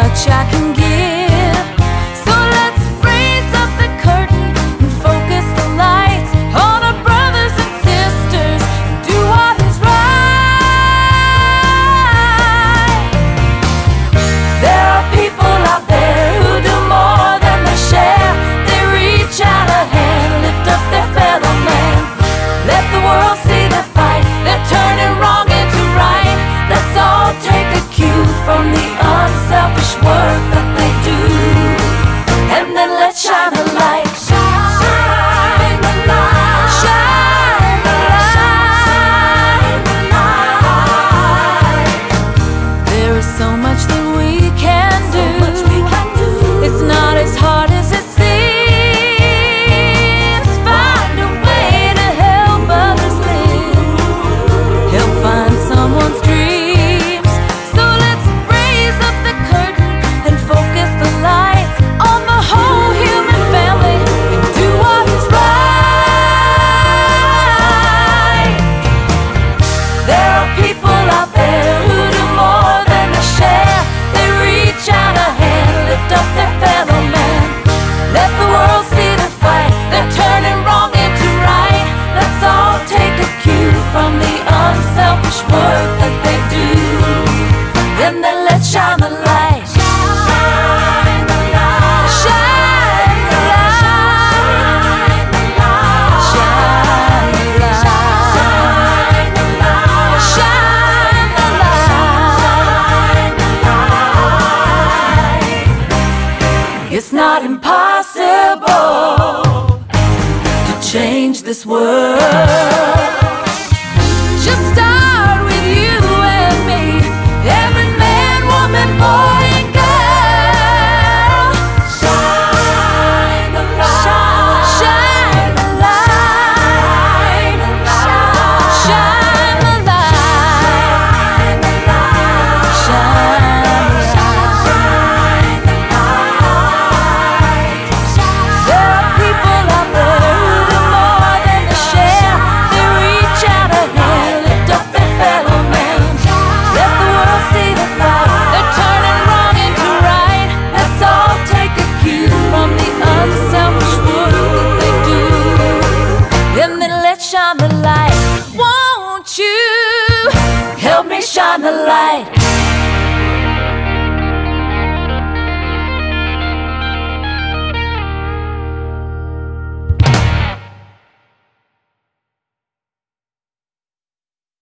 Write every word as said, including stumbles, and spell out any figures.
much I can give. So let's raise up the curtain and focus the lights on our brothers and sisters and do what is right. There are people out there who do more than they share. They reach out a hand, lift up their fellow man. Let the world see the fight. They're turning wrong into right. Let's all take a cue from the unselfish work that they do, and then let's shine a light. Shine the light. Shine the light. There is so much that we can do. It's not as hard as it seems. Find a way to help others live. Help find someone's dreams. So let's raise up the curtain and focus the lights on the whole human family and do what is right. There are people out there who do more than they share. They reach out a hand, lift up their fellow man. Let the world see the fight. They're turning wrong into right. Let's all take a cue from the unselfish work that they do, and then let's shine the light. Shine the light. Shine the light. Shine the light. Shine the light. It's not impossible to change this world. Just start with you and me. Every man, woman, boy, and girl. Shine the light. Shine the light. Shine the light. Shine the light. There are people out there who do more than they share. They reach out a hand, lift up their fellow man. Let the world see the fight. They're turning wrong into right. Let's all take a cue from the unselfish work that they do, and then let's shine the light. Won't you help me shine the light?